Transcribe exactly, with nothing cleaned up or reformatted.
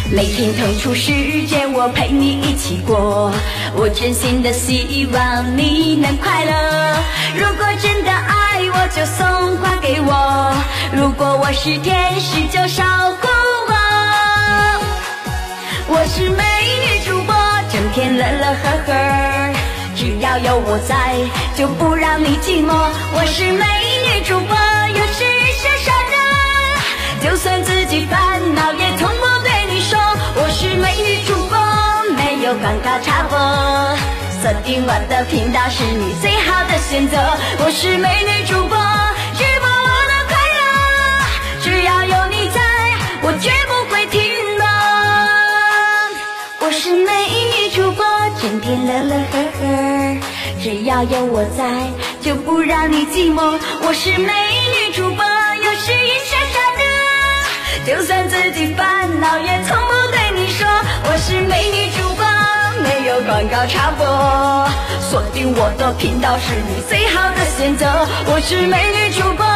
每天腾出时间，我陪你一起过。我真心的希望你能快乐。如果真的爱我，就送花给我；如果我是天使，就守护我。我是美女主播，整天乐乐呵呵，只要有我在，就不让你寂寞。我是美女主播，有时傻傻的，就算自己烦恼也从不对你说。我是美女主播，没有广告插播，锁定我的频道是你最好的选择。我是美女主播，直播我的快乐，只要有你在，我绝不会停的。我是美女主播，整天乐乐呵呵，只要有我在，就不让你寂寞。我是美女主播，有时也傻傻的，就算自己烦恼也从不对你说。我是美女主播，没有广告插播，锁定我的频道是你最好的选择。我是美女主播，